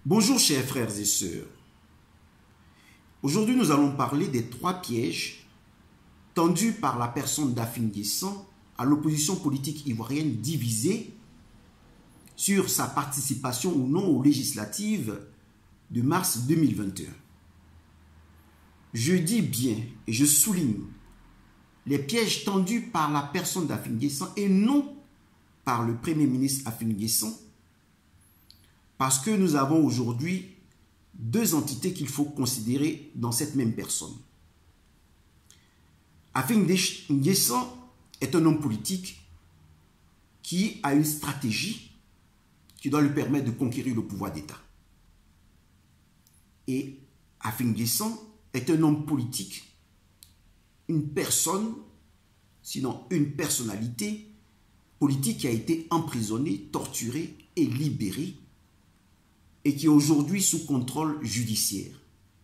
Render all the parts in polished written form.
Bonjour chers frères et sœurs. Aujourd'hui nous allons parler des 3 pièges tendus par la personne Daphine Guessan à l'opposition politique ivoirienne divisée sur sa participation ou non aux législatives de mars 2021. Je dis bien et je souligne les pièges tendus par la personne Daphine Guessan et non par le Premier ministre Daphine Guessan, parce que nous avons aujourd'hui 2 entités qu'il faut considérer dans cette même personne. Daphine Guessan est un homme politique qui a une stratégie qui doit lui permettre de conquérir le pouvoir d'État. Et Daphine Guessan est un homme politique, une personne, sinon une personnalité politique qui a été emprisonnée, torturée et libérée et qui est aujourd'hui sous contrôle judiciaire.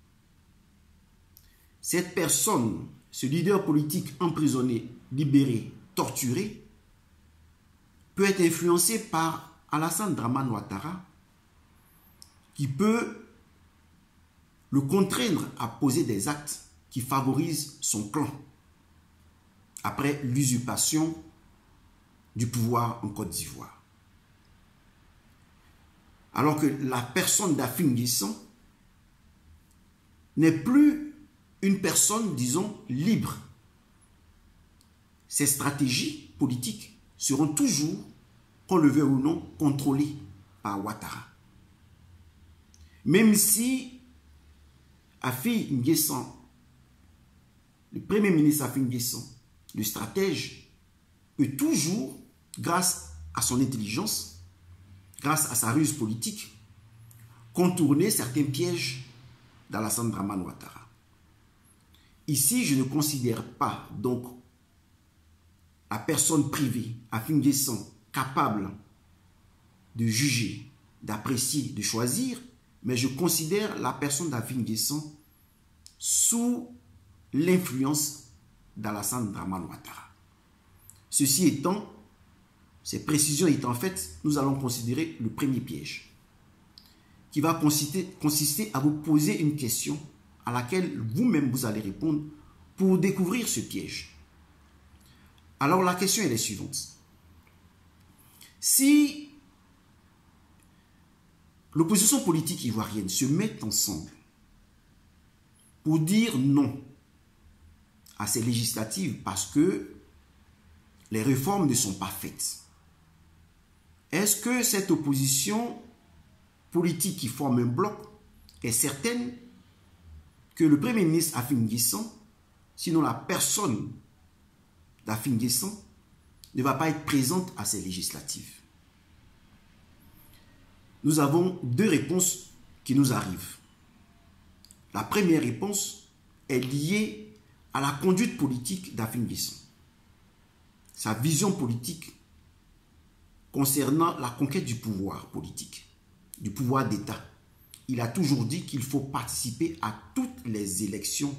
Cette personne, ce leader politique emprisonné, libéré, torturé, peut être influencé par Alassane Dramane Ouattara, qui peut le contraindre à poser des actes qui favorisent son clan après l'usurpation du pouvoir en Côte d'Ivoire. Alors que la personne Daphine Guessan n'est plus une personne, disons, libre. Ses stratégies politiques seront toujours, qu'on le veuille ou non, contrôlées par Ouattara. Même si Daphine Guessan, le Premier ministre Daphine Guessan, le stratège, peut toujours, grâce à son intelligence, grâce à sa ruse politique, contourner certains pièges d'Alassane Dramane Ouattara. Ici, je ne considère pas donc la personne privée, Daphine Guessan, capable de juger, d'apprécier, de choisir, mais je considère la personne Daphine Guessan sous l'influence d'Alassane Dramane Ouattara. Ceci étant, ces précisions étant faites, nous allons considérer le premier piège, qui va consister à vous poser une question à laquelle vous-même vous allez répondre pour découvrir ce piège. Alors la question est la suivante. Si l'opposition politique ivoirienne se met ensemble pour dire non à ces législatives parce que les réformes ne sont pas faites, est-ce que cette opposition politique qui forme un bloc est certaine que le Premier ministre Daphine Guessan, sinon la personne Daphine Guessan, ne va pas être présente à ces législatives? Nous avons 2 réponses qui nous arrivent. La première réponse est liée à la conduite politique Daphine Guessan. Sa vision politique concernant la conquête du pouvoir politique, du pouvoir d'État. Il a toujours dit qu'il faut participer à toutes les élections.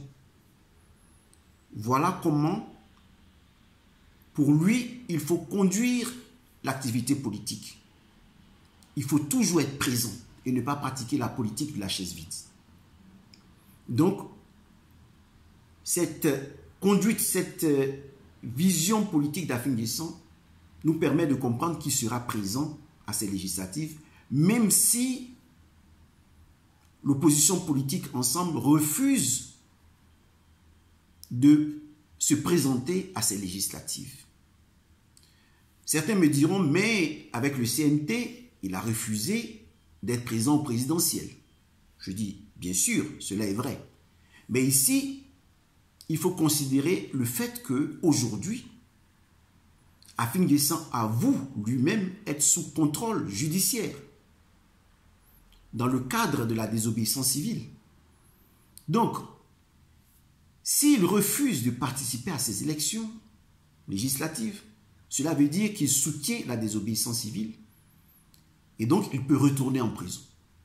Voilà comment, pour lui, il faut conduire l'activité politique. Il faut toujours être présent et ne pas pratiquer la politique de la chaise vide. Donc, cette conduite, cette vision politique Daphine Guessan nous permet de comprendre qu'il sera présent à ces législatives, même si l'opposition politique ensemble refuse de se présenter à ces législatives. Certains me diront, mais avec le CNT, il a refusé d'être présent au présidentiel. Je dis, bien sûr, cela est vrai. Mais ici, il faut considérer le fait qu'aujourd'hui, Daphine Guessan avoue lui-même être sous contrôle judiciaire dans le cadre de la désobéissance civile. Donc, s'il refuse de participer à ces élections législatives, cela veut dire qu'il soutient la désobéissance civile et donc il peut retourner en prison.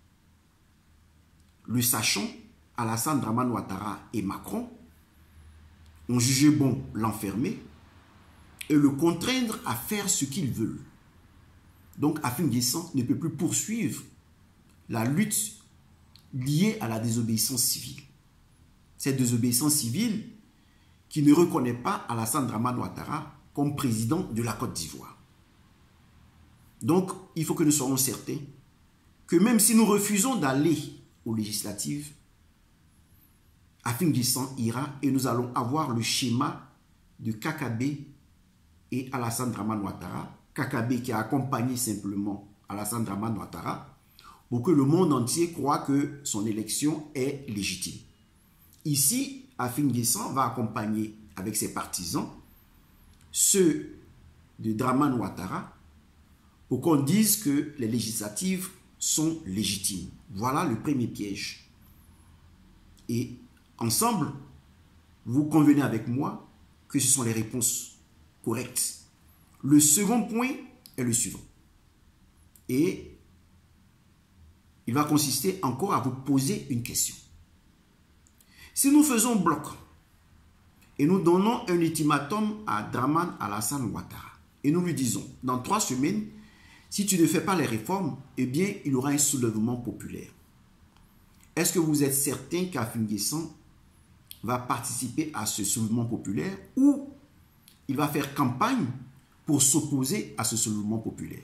Le sachant, Alassane Dramane Ouattara et Macron ont jugé bon l'enfermer et le contraindre à faire ce qu'ils veulent. Donc Daphine Guessan ne peut plus poursuivre la lutte liée à la désobéissance civile. Cette désobéissance civile qui ne reconnaît pas Alassane Dramane Ouattara comme président de la Côte d'Ivoire. Donc, il faut que nous soyons certains que même si nous refusons d'aller aux législatives, Afin N'Guessan ira et nous allons avoir le schéma de Kakabe et Alassane Dramane Ouattara. Kakabe qui a accompagné simplement Alassane Dramane Ouattara pour que le monde entier croit que son élection est légitime. Ici, Afin N'Guessan va accompagner avec ses partisans ceux de Dramane Ouattara pour qu'on dise que les législatives sont légitimes. Voilà le premier piège. Et ensemble, vous convenez avec moi que ce sont les réponses correctes. Le second point est le suivant. Et il va consister encore à vous poser une question. Si nous faisons bloc et nous donnons un ultimatum à Dramane Alassane Ouattara et nous lui disons, dans 3 semaines, si tu ne fais pas les réformes, eh bien, il y aura un soulèvement populaire. Est-ce que vous êtes certain qu'Afin N'Guessan va participer à ce soulèvement populaire ou il va faire campagne pour s'opposer à ce soulèvement populaire?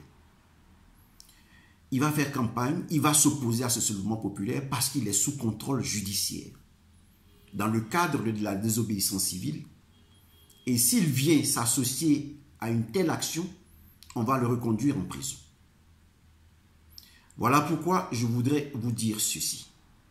Il va faire campagne, il va s'opposer à ce soulèvement populaire parce qu'il est sous contrôle judiciaire dans le cadre de la désobéissance civile. Et s'il vient s'associer à une telle action, on va le reconduire en prison. Voilà pourquoi je voudrais vous dire ceci.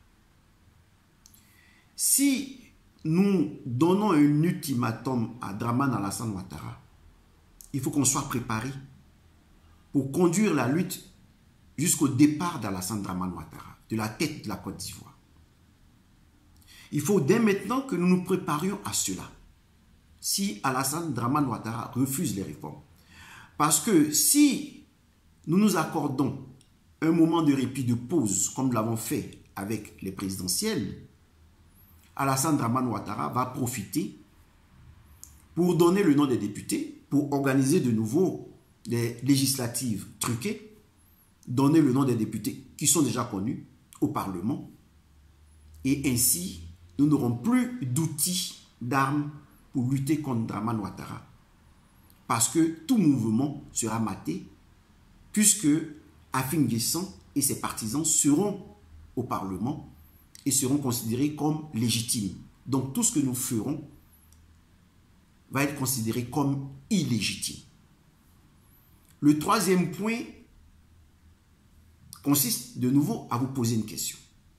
Si nous donnons un ultimatum à Dramane Alassane Ouattara, il faut qu'on soit préparé pour conduire la lutte jusqu'au départ d'Alassane Dramane Ouattara, de la tête de la Côte d'Ivoire. Il faut dès maintenant que nous nous préparions à cela. Si Alassane Dramane Ouattara refuse les réformes. Parce que si nous nous accordons un moment de répit, de pause, comme nous l'avons fait avec les présidentielles, Alassane Dramane Ouattara va profiter pour donner le nom des députés, pour organiser de nouveau des législatives truquées, donner le nom des députés qui sont déjà connus au Parlement, et ainsi nous n'aurons plus d'outils, d'armes pour lutter contre Dramane Ouattara. Parce que tout mouvement sera maté, puisque Afin N'Guessan et ses partisans seront au Parlement et seront considérés comme légitimes. Donc tout ce que nous ferons va être considéré comme illégitime. Le troisième point consiste de nouveau à vous poser une question.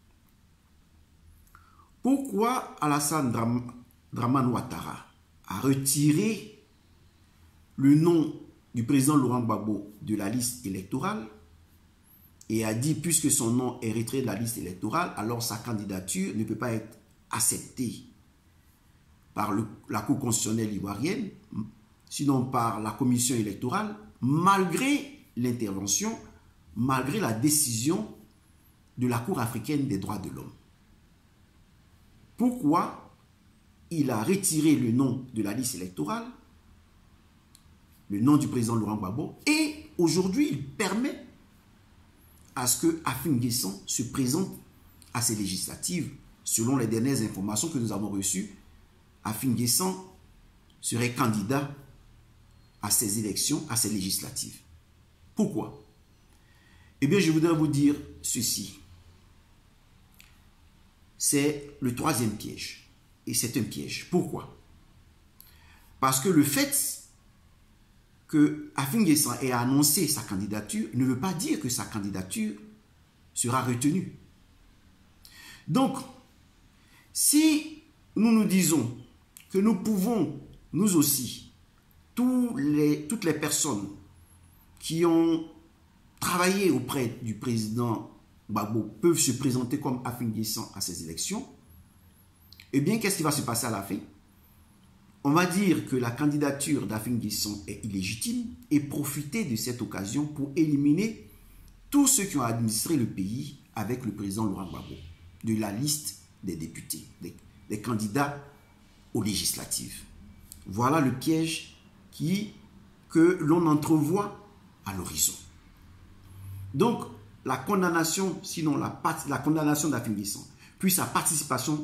Pourquoi Alassane Dramane Ouattara a retiré le nom du président Laurent Gbagbo de la liste électorale et a dit, puisque son nom est retiré de la liste électorale, alors sa candidature ne peut pas être acceptée par la Cour constitutionnelle ivoirienne, sinon par la commission électorale, malgré l'intervention, malgré la décision de la Cour africaine des droits de l'homme. Pourquoi il a retiré le nom de la liste électorale, le nom du président Laurent Gbagbo, et aujourd'hui il permet à ce que Afin N'Guessan se présente à ces législatives. Selon les dernières informations que nous avons reçues, Afin N'Guessan serait candidat à ces élections, à ces législatives. Pourquoi? Eh bien, je voudrais vous dire ceci. C'est le troisième piège. Et c'est un piège. Pourquoi? Parce que le fait que Afin N'Guessan ait annoncé sa candidature ne veut pas dire que sa candidature sera retenue. Donc, si nous nous disons que nous pouvons, nous aussi, toutes les personnes qui ont travaillé auprès du président Gbagbo peuvent se présenter comme Afin N'Guessan à ces élections, eh bien, qu'est-ce qui va se passer à la fin? On va dire que la candidature d'Afin N'Guessan est illégitime et profiter de cette occasion pour éliminer tous ceux qui ont administré le pays avec le président Laurent Gbagbo de la liste des députés, des candidats aux législatives. Voilà le piège que l'on entrevoit à l'horizon. Donc, la condamnation, sinon la condamnation d'Afin Guesson, puis sa participation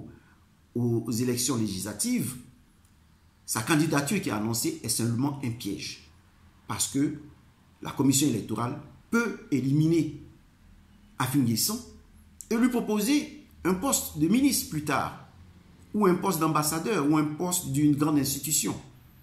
aux élections législatives, sa candidature qui est annoncée est seulement un piège. Parce que la commission électorale peut éliminer Afin Guesson et lui proposer un poste de ministre plus tard, ou un poste d'ambassadeur, ou un poste d'une grande institution.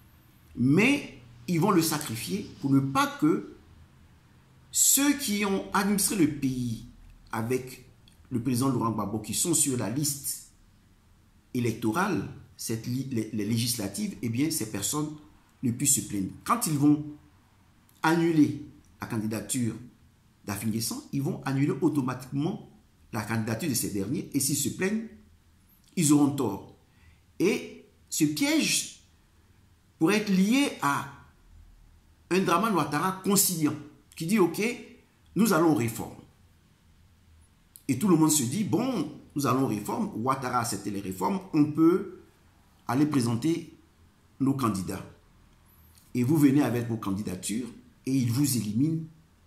Mais ils vont le sacrifier pour ne pas que ceux qui ont administré le pays avec le président Laurent Gbagbo, qui sont sur la liste électorale, les législatives, eh bien, ces personnes ne puissent se plaindre. Quand ils vont annuler la candidature d'Afin Guesson, ils vont annuler automatiquement la candidature de ces derniers, et s'ils se plaignent, ils auront tort. Et ce piège pourrait être lié à un Dramane Ouattara conciliant, qui dit, ok, nous allons aux réformes. Et tout le monde se dit, bon, nous allons aux réformes, Ouattara a accepté les réformes, on peut aller présenter nos candidats. Et vous venez avec vos candidatures, et ils vous éliminent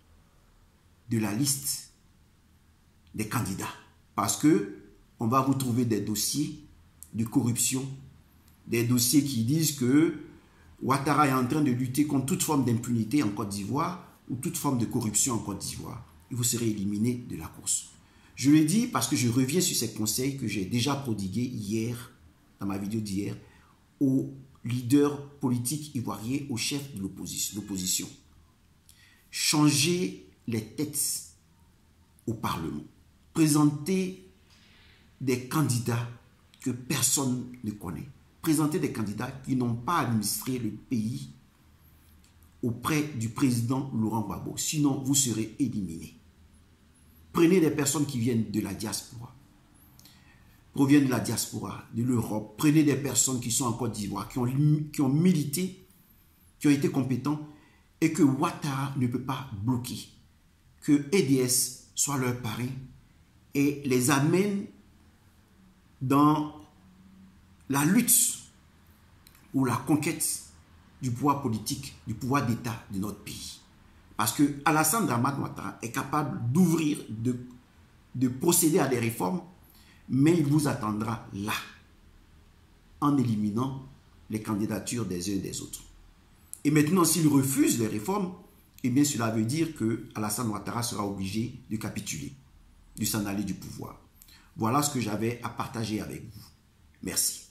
de la liste des candidats. Parce que on va vous trouver des dossiers de corruption, des dossiers qui disent que Ouattara est en train de lutter contre toute forme d'impunité en Côte d'Ivoire ou toute forme de corruption en Côte d'Ivoire. Et vous serez éliminé de la course. Je le dis parce que je reviens sur ces conseils que j'ai déjà prodigués hier, dans ma vidéo d'hier, aux leaders politiques ivoiriens, aux chefs de l'opposition. Changez les têtes au Parlement. Présentez des candidats que personne ne connaît. Présentez des candidats qui n'ont pas administré le pays auprès du président Laurent Gbagbo. Sinon, vous serez éliminés. Prenez des personnes qui viennent de la diaspora, proviennent de la diaspora, de l'Europe. Prenez des personnes qui sont en Côte d'Ivoire, qui ont milité, qui ont été compétents, et que Ouattara ne peut pas bloquer. Que EDS soit leur parrain et les amène dans la lutte ou la conquête du pouvoir politique, du pouvoir d'État de notre pays. Parce que Alassane Dramane Ouattara est capable d'ouvrir, de procéder à des réformes, mais il vous attendra là, en éliminant les candidatures des uns et des autres. Et maintenant, s'il refuse les réformes, eh bien cela veut dire que Alassane Ouattara sera obligé de capituler, de s'en aller du pouvoir. Voilà ce que j'avais à partager avec vous. Merci.